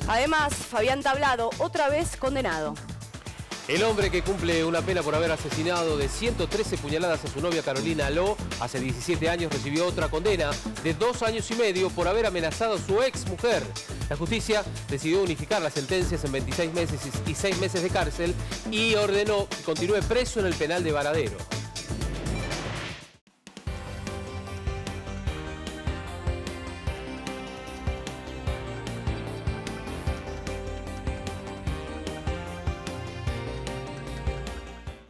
Además, Fabián Tablado, otra vez condenado. El hombre que cumple una pena por haber asesinado de 113 puñaladas a su novia Carolina Aló hace 17 años recibió otra condena de 2 años y medio por haber amenazado a su ex mujer. La justicia decidió unificar las sentencias en 26 meses y 6 meses de cárcel y ordenó que continúe preso en el penal de Varadero.